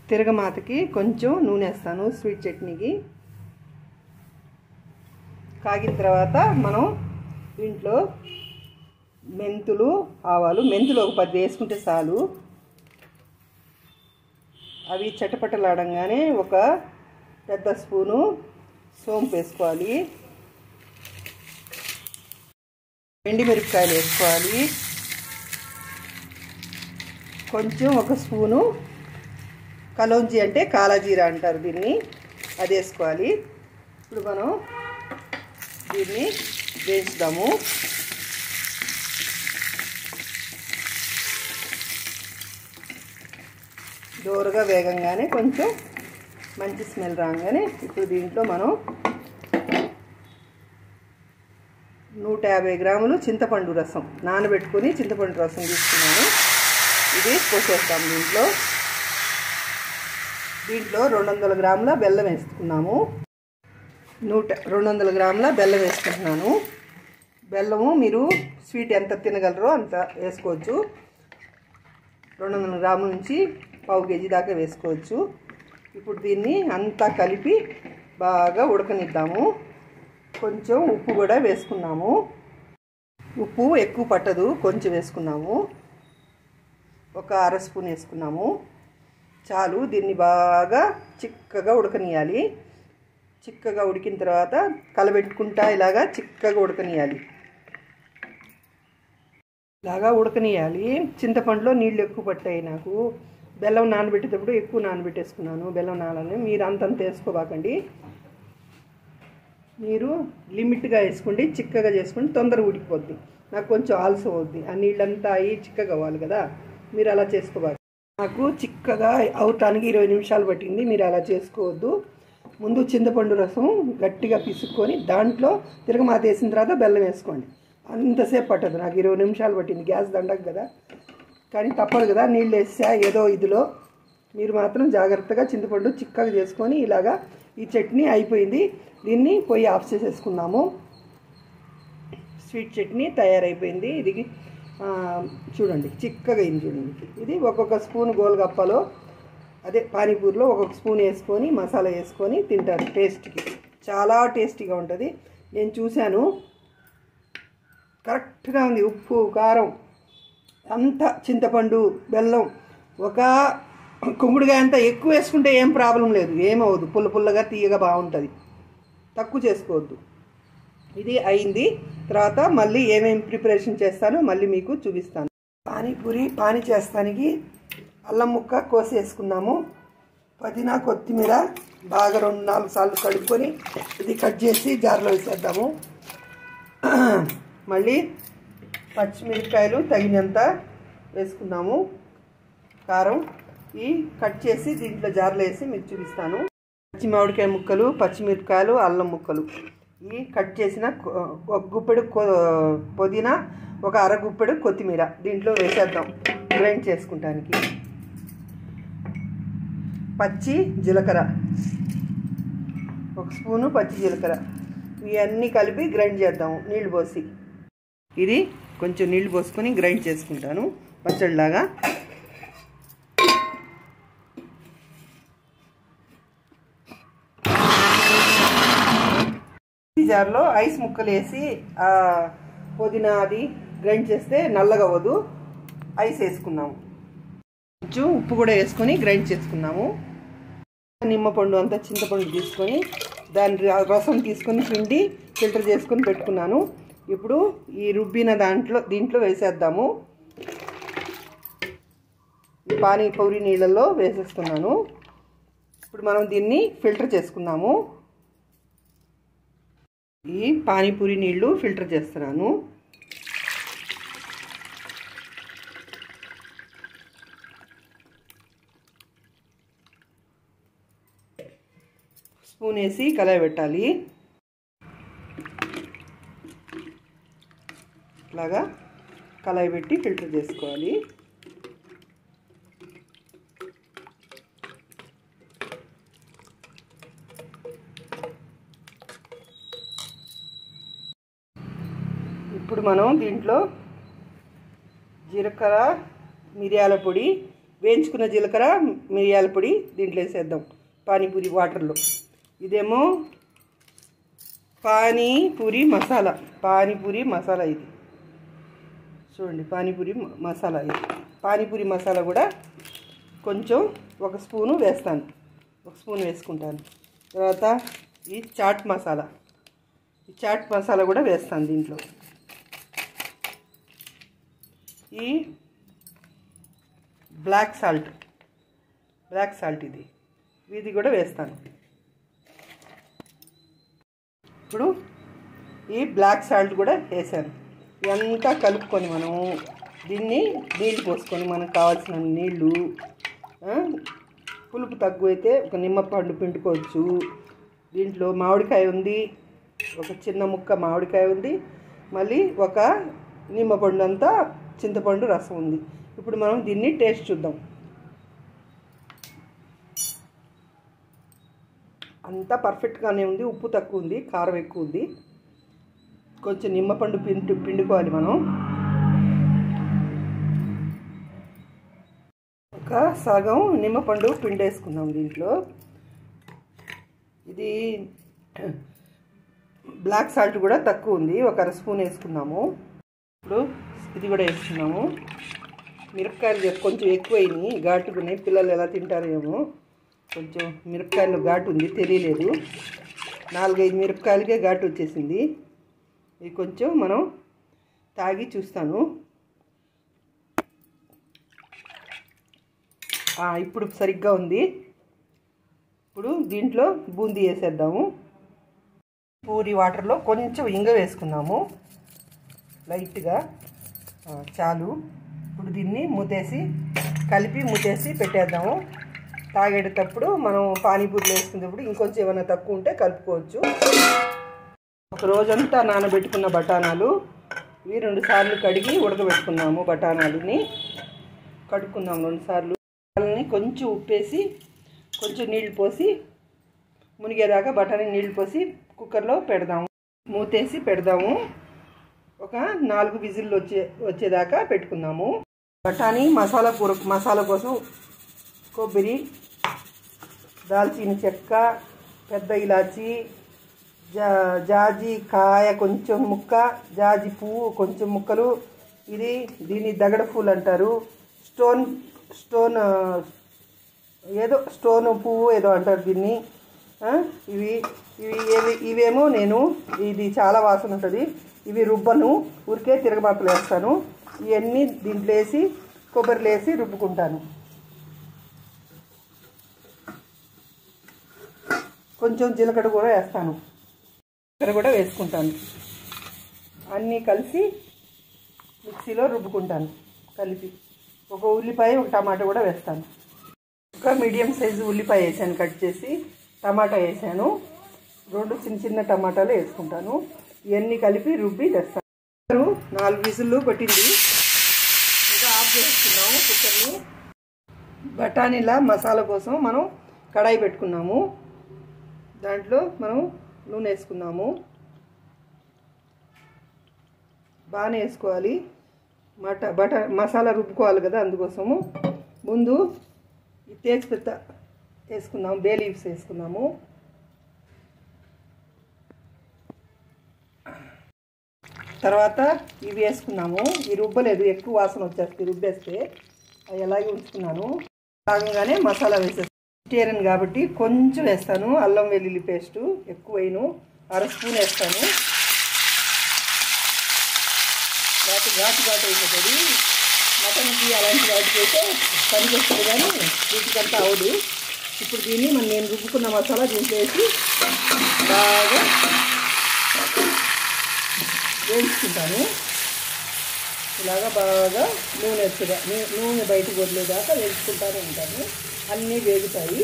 తిరగమాతకి కొంచెం నూనె వేస్తాను స్వీట్ చట్నీకి. కాగిన తర్వాత మనం దీంట్లో మెంతులు, ఆవాలు, మెంతులు ఒక 10 వేసుకుంటే చాలు. అవి చటపటలాడంగానే ఒక పెద్ద స్పూను సోంపు వేసుకోవాలి. ఎండుమిరపకాయలు వేసుకోవాలి. కొంచెం ఒక స్పూను కలౌంజీ అంటే కాలాజీరా అంటారు దీన్ని, అది వేసుకోవాలి. ఇప్పుడు మనం దీన్ని వేయించుదాము. దోరగా వేగంగానే కొంచెం మంచి స్మెల్ రాగానే ఇప్పుడు దీంట్లో మనం 150 గ్రాములు చింతపండు రసం నానబెట్టుకొని చింతపండు రసం తీసుకున్నాను. ఇది పోసేస్తాం దీంట్లో. 200 గ్రాముల బెల్లం వేసుకున్నాము. 200 గ్రాముల బెల్లం వేసుకుంటున్నాను. బెల్లము మీరు స్వీట్ ఎంత తినగలరో అంత వేసుకోవచ్చు. 200 గ్రాముల నుంచి 1/2 కేజీ దాకా వేసుకోవచ్చు. ఇప్పుడు దీన్ని అంతా కలిపి బాగా ఉడకనిద్దాము. కొంచెం ఉప్పు కూడా వేసుకున్నాము. ఉప్పు ఎక్కువ పట్టదు, కొంచెం వేసుకున్నాము. ఒక 1/2 స్పూన్ వేసుకున్నాము చాలు. దీన్ని బాగా చిక్కగా ఉడకనియాలి. చిక్కగా ఉడికిన తర్వాత కలబెట్టుకుంటా ఇలాగా చిక్కగా ఉడకనియాలి. ఇలాగా ఉడకనియాలి. చింతపండులో నీళ్ళు ఎక్కువ పట్టాయి నాకు. బెల్లం నానబెట్టేటప్పుడు ఎక్కువ నానబెట్టేసుకున్నాను. బెల్లం నానని మీరు అంతంత వేసుకోబాకండి. మీరు లిమిట్గా వేసుకోండి. చిక్కగా చేసుకోండి, తొందరగా ఉడికిపోద్ది. నాకు కొంచెం ఆలస్యం అవుద్ది. ఆ నీళ్ళంతా అయ్యి చిక్కగా అవ్వాలి కదా, మీరు అలా చేసుకోబాకండి. నాకు చిక్కగా అవటానికి 20 నిమిషాలు పట్టింది. మీరు అలా చేసుకోవద్దు. ముందు చింతపండు రసం గట్టిగా పిసుక్కొని దాంట్లో తిరగమాత వేసిన తర్వాత బెల్లం వేసుకోండి. అంతసేపు పట్టదు. నాకు 20 నిమిషాలు పట్టింది. గ్యాస్ దండకు కదా, కానీ తప్పదు కదా, నీళ్ళు వేసా ఏదో ఇదిలో. మీరు మాత్రం జాగ్రత్తగా చింతపండు చిక్కగా చేసుకొని ఇలాగా ఈ చట్నీ అయిపోయింది. దీన్ని పొయ్యి ఆఫ్ చేసేసుకున్నాము. స్వీట్ చట్నీ తయారైపోయింది. ఇది చూడండి చిక్కగా అయింది చూడండి. ఇది ఒక్కొక్క స్పూన్ గోల్గప్పలో అదే పానీపూరిలో ఒక్కొక్క స్పూన్ వేసుకొని మసాలా వేసుకొని తింటారు. టేస్ట్కి చాలా టేస్టీగా ఉంటుంది. నేను చూశాను, కరెక్ట్గా ఉంది. ఉప్పు, కారం అంతా, చింతపండు, బెల్లం ఒక కుంకుడుగాయ అంతా ఎక్కువ వేసుకుంటే ఏం ప్రాబ్లం లేదు, ఏమవద్దు. పుల్ల పుల్లగా తీయగా బాగుంటుంది. తక్కువ చేసుకోవద్దు. ఇది అయింది. తర్వాత మళ్ళీ ఏమేమి ప్రిపరేషన్ చేస్తానో మళ్ళీ మీకు చూపిస్తాను. పానీ చేస్తానికి అల్లం ముక్క కోసి వేసుకున్నాము. పుదీనా, కొత్తిమీర బాగా 2-4 సార్లు కడుక్కొని ఇది కట్ చేసి జార్లో వేసేద్దాము. మళ్ళీ పచ్చిమిరపకాయలు తగినంత వేసుకున్నాము. కారం ఈ కట్ చేసి దీంట్లో జార్లో వేసి మీకు చూపిస్తాను. పచ్చి మామిడికాయ ముక్కలు, పచ్చిమిరపకాయలు, అల్లం ముక్కలు ఈ కట్ చేసిన ఒక గుప్పెడు పుదీనా, ఒక 1/2 గుప్పెడు కొత్తిమీర దీంట్లో వేసేద్దాం గ్రైండ్ చేసుకుంటానికి. పచ్చి జీలకర్ర 1 స్పూను, పచ్చి జీలకర్ర ఇవన్నీ కలిపి గ్రైండ్ చేద్దాము నీళ్ళు పోసి. ఇది కొంచెం నీళ్ళు పోసుకొని గ్రైండ్ చేసుకుంటాను పచ్చడిలాగా. జార్లో ఐస్ ముక్కలు వేసి పుదీనా అది గ్రైండ్ చేస్తే నల్లగా అవ్వదు. ఐస్ వేసుకున్నాము. కొంచెం ఉప్పు కూడా వేసుకొని గ్రైండ్ చేసుకున్నాము. నిమ్మపండు అంతా చింతపండు తీసుకొని దాని రసం తీసుకొని పిండి ఫిల్టర్ చేసుకొని పెట్టుకున్నాను. ఇప్పుడు ఈ రుబ్బిన దీంట్లో వేసేద్దాము. ఈ పానీపూరి నీళ్ళల్లో వేసేస్తున్నాను. ఇప్పుడు మనం దీన్ని ఫిల్టర్ చేసుకున్నాము. ఈ పానీపూరి నీళ్ళు ఫిల్టర్ చేస్తున్నాను. స్పూన్ వేసి కలయి పెట్టాలి. ఇట్లాగా కలయి పెట్టి ఫిల్టర్ చేసుకోవాలి. ఇప్పుడు మనం దీంట్లో జీలకర్ర, మిరియాల పొడి వేయించుకున్న జీలకర్ర మిరియాల పొడి దీంట్లో వేసేద్దాం పానీపూరి వాటర్లో. ఇదేమో పానీపూరి మసాలా ఇది చూడండి. పానీపూరి మసాలా ఇది. పానీపూరి మసాలా కూడా కొంచెం 1 స్పూను వేస్తాను, 1 స్పూన్ వేసుకుంటాను. తర్వాత ఈ చాట్ మసాలా కూడా వేస్తాను దీంట్లో. ఈ బ్లాక్ సాల్ట్ ఇది కూడా వేస్తాను. ఇప్పుడు ఈ బ్లాక్ సాల్ట్ కూడా వేసాను. ఇదంతా కలుపుకొని మనం దీన్ని నీళ్ళు పోసుకొని మనకు కావాల్సిన నీళ్ళు, పులుపు తక్కువైతే ఒక నిమ్మపండు పిండుకోవచ్చు. దీంట్లో మామిడికాయ ఉంది, ఒక చిన్న ముక్క మామిడికాయ ఉంది, మళ్ళీ ఒక నిమ్మపండు అంతా చింతపండు రసం ఉంది. ఇప్పుడు మనం దీన్ని టేస్ట్ చూద్దాం. అంతా పర్ఫెక్ట్గానే ఉంది. ఉప్పు తక్కువ ఉంది, కారం ఎక్కువ ఉంది. కొంచెం నిమ్మపండు పిండుకోవాలి మనం. ఒక సగం నిమ్మపండు పిండేసుకుందాం దీంట్లో. ఇది బ్లాక్ సాల్ట్ కూడా తక్కువ ఉంది, ఒక 1/2 స్పూన్ వేసుకున్నాము. ఇప్పుడు ఇది కూడా వేసుకున్నాము. మిరపకాయలు కొంచెం ఎక్కువైనాయి, ఘాటుకున్నాయి. పిల్లలు ఎలా తింటారేమో, కొంచెం మిరపకాయలు ఘాటు ఉంది, తెలియలేదు. 4-5 మిరపకాయలకే ఘాటు వచ్చేసింది. ఇది కొంచెం మనం తాగి చూస్తాను. ఇప్పుడు సరిగ్గా ఉంది. ఇప్పుడు దీంట్లో బూందీ వేసేద్దాము. పూరి వాటర్లో కొంచెం ఇంగ వేసుకుందాము లైట్గా, చాలు. ఇప్పుడు దీన్ని కలిపి మూతేసి పెట్టేద్దాము. తాగేటప్పుడు మనం పానీపూరిలో వేసుకునేటప్పుడు ఇంకొంచెం ఏమైనా తక్కువ ఉంటే కలుపుకోవచ్చు. ఒక రోజంతా నానబెట్టుకున్న బఠానాలు ఇవి 2 సార్లు కడిగి ఉడకబెట్టుకున్నాము. బఠానాలని కడుక్కున్నాము 2 సార్లు. కొంచెం ఉప్పేసి కొంచెం నీళ్లు పోసి మునిగేదాకా బఠానీ నీళ్లు పోసి కుక్కర్లో పెడదాము. మూతేసి పెడదాము. ఒక 4 విజిల్లు వచ్చేదాకా పెట్టుకుందాము. బఠానీ మసాలా కోసం కొబ్బరి, దాల్చిన చెక్క, పెద్ద ఇలాచి, జాజి కాయ కొంచెం ముక్క, జాజి పువ్వు కొంచెం ముక్కలు. దీన్ని దగడ పూలు అంటారు. స్టోన్ పువ్వు ఏదో అంటారు దీన్ని. ఇవేమో ఇది చాలా వాసన ఉంటుంది. ఇవి రుబ్బను, ఊరికే తిరగమాతలు వేస్తాను. ఇవన్నీ దీంట్లో వేసి కొబ్బరిలో వేసి రుబ్బుకుంటాను. కొంచెం జీలకర్ర కూడా వేస్తాను, జీలకర్ర కూడా వేసుకుంటాను. అన్నీ కలిసి మిక్సీలో రుబ్బుకుంటాను కలిపి. ఒక ఉల్లిపాయ, ఒక టమాటా కూడా వేస్తాను. ఒక మీడియం సైజు ఉల్లిపాయ వేసాను కట్ చేసి, టమాటా వేసాను, 2 చిన్న టమాటాలు వేసుకుంటాను. ఇవన్నీ కలిపి రుబ్బి తెస్తాను. 4 విజిల్లు పట్టింది. ఇంకా ఆఫ్ చేసుకున్నాము కుక్కర్ని. బఠానీల మసాలా కోసం మనం కడాయి పెట్టుకున్నాము. దాంట్లో మనం నూనె వేసుకున్నాము. బాగానే వేసుకోవాలి, మసాలా రుబ్బుకోవాలి కదా, అందుకోసము. ముందు ఈ తేజ్పత్తా వేసుకున్నాము, బే లీవ్స్ వేసుకున్నాము. తర్వాత ఇవి వేసుకున్నాము. ఈ రుబ్బలేదు, ఎక్కువ వాసన వచ్చేస్తుంది రుబ్బేస్తే. అవి ఎలాగే ఉంచుకున్నాను. భాగంగానే మసాలా వేసేస్తాను. వెజిటేరియన్ కాబట్టి కొంచెం వేస్తాను. అల్లం వెల్లుల్లి పేస్టు ఎక్కువైను, 1/2 స్పూన్ వేస్తాను. ఘాటు అయిపోతుంది. మటన్కి అలాంటి వాటికి అయితే పనికి వస్తుంది, కానీ వీటికంతా అవదు. ఇప్పుడు దీన్ని నేను రుబ్బుకున్న మసాలా దీంట్లో వేసి బాగా వేయించుకుంటాను. ఇలాగా బాగా నూనె బయటకు వదిలేదాకా వేయించుకుంటానే ఉంటాను. అన్నీ వేగుతాయి.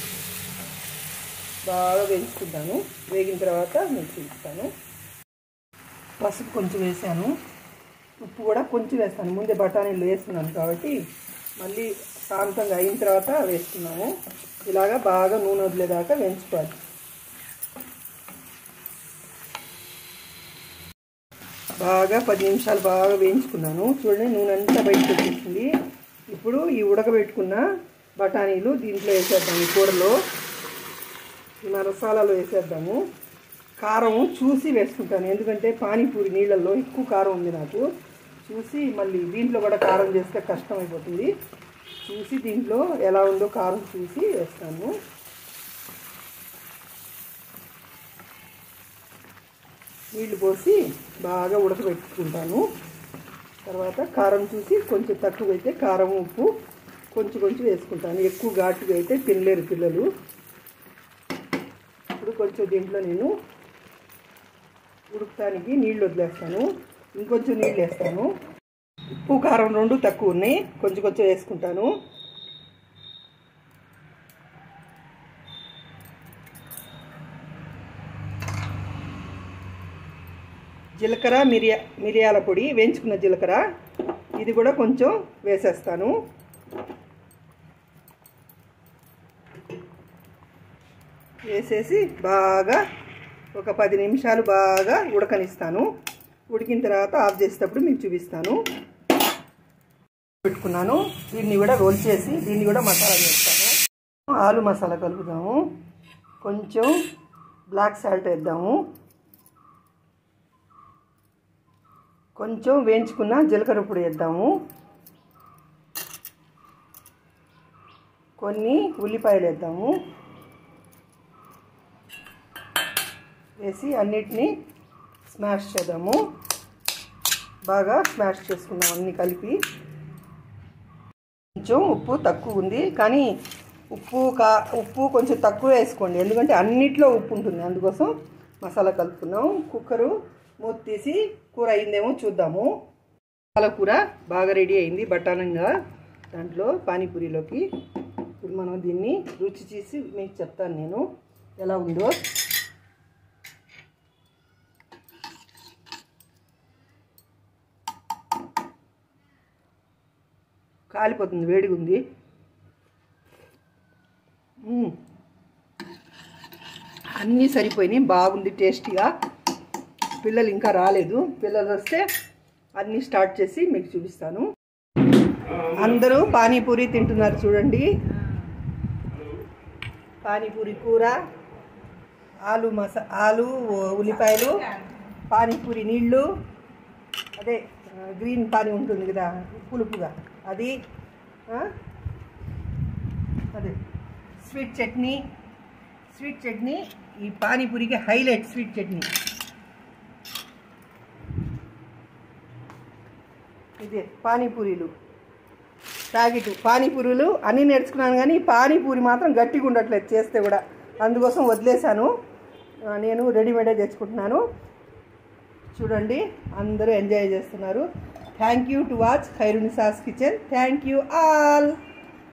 బాగా వేయించుకుంటాను. వేగిన తర్వాత మిక్సీ ఇస్తాను. పసుపు కొంచెం వేసాను, ఉప్పు కూడా కొంచెం వేస్తాను. ముందే బఠానీలు వేస్తున్నాను కాబట్టి మళ్ళీ శాంతంగా అయిన తర్వాత వేస్తున్నాము. ఇలాగా బాగా నూనె వదిలేదాకా వేయించుకోవాలి. బాగా 10 నిమిషాలు బాగా వేయించుకున్నాను. చూడండి, నూనె అంతా బయటకు వచ్చేసింది. ఇప్పుడు ఈ ఉడకబెట్టుకున్న బఠానీలు దీంట్లో వేసేద్దాం. ఈ కూరలో ఈ మసాలాలో వేసేద్దాము. కారం చూసి వేసుకుంటాను, ఎందుకంటే పానీపూరి నీళ్ళల్లో ఎక్కువ కారం ఉంది నాకు. చూసి మళ్ళీ దీంట్లో కూడా కారం చేస్తే కష్టం అయిపోతుంది. చూసి దీంట్లో ఎలా ఉందో కారం చూసి వేస్తాను. నీళ్లు పోసి బాగా ఉడకబెట్టుకుంటాను. తర్వాత కారం చూసి కొంచెం తక్కువ అయితే కారం ఉప్పు కొంచెం కొంచెం వేసుకుంటాను. ఎక్కువ ఘాటుగా అయితే తినలేరు పిల్లలు. ఇప్పుడు కొంచెం దీంట్లో నేను ఉడకటానికి నీళ్ళు వదిలేస్తాను. ఇంకొంచెం నీళ్ళు వేస్తాను. ఉప్పు కారం రెండు తక్కువ ఉన్నాయి, కొంచెం కొంచెం వేసుకుంటాను. జీలకర్ర మిరియాల పొడి, వేయించుకున్న జీలకర్ర ఇది కూడా కొంచెం వేసేస్తాను. వేసేసి బాగా ఒక 10 నిమిషాలు బాగా ఉడకనిస్తాను. ఉడికిన తర్వాత ఆఫ్ చేసేటప్పుడు మీకు చూపిస్తాను. పెట్టుకున్నాను. దీన్ని కూడా రోల్ చేసి దీన్ని కూడా మసాలా వేస్తాను. ఆలు మసాలా కలుపుదాము. కొంచెం బ్లాక్ సాల్ట్ వేద్దాము. కొంచెం వేయించుకున్న జీలకర్ర పొడి వేద్దాము. కొన్ని ఉల్లిపాయలు వేద్దాము. వేసి అన్నిటినీ స్మాష్ చేద్దాము. బాగా స్మాష్ చేసుకుందాం అన్నీ కలిపి. కొంచెం ఉప్పు తక్కువ ఉంది, కానీ ఉప్పు కొంచెం తక్కువ వేసుకోండి, ఎందుకంటే అన్నిట్లో ఉప్పు ఉంటుంది. అందుకోసం మసాలా కలుపుకున్నాం. కుక్కరు మూత తీసి కూర అయిందేమో చూద్దాము. మసాలా కూర బాగా రెడీ అయింది బఠానంగా దాంట్లో పానీపూరిలోకి. ఇప్పుడు మనం దీన్ని రుచి చేసి మీకు చెప్తాను నేను ఎలా ఉందో. కాలిపోతుంది, వేడిగా ఉంది. అన్నీ సరిపోయినాయి, బాగుంది, టేస్టీగా. పిల్లలు ఇంకా రాలేదు, పిల్లలు వస్తే అన్నీ స్టార్ట్ చేసి మీకు చూపిస్తాను. అందరూ పానీపూరి తింటున్నారు చూడండి. పానీపూరి కూర, ఆలు ఉల్లిపాయలు, పానీపూరి నీళ్ళు, అదే గ్రీన్ పానీ ఉంటుంది కదా పులుపుగా, అది అదే స్వీట్ చట్నీ. ఈ పానీపూరికి హైలైట్ స్వీట్ చట్నీ. ఇదే పానీపూరీలు ప్యాకెట్. పానీపూరీలు అన్నీ నేర్చుకున్నాను, కానీ పానీపూరి మాత్రం గట్టిగా ఉండట్లేదు చేస్తే కూడా. అందుకోసం వదిలేశాను. నేను రెడీమేడే తెచ్చుకుంటున్నాను. చూడండి, అందరూ ఎంజాయ్ చేస్తున్నారు. Thank you to watch Khairunnisa's kitchen. Thank you all.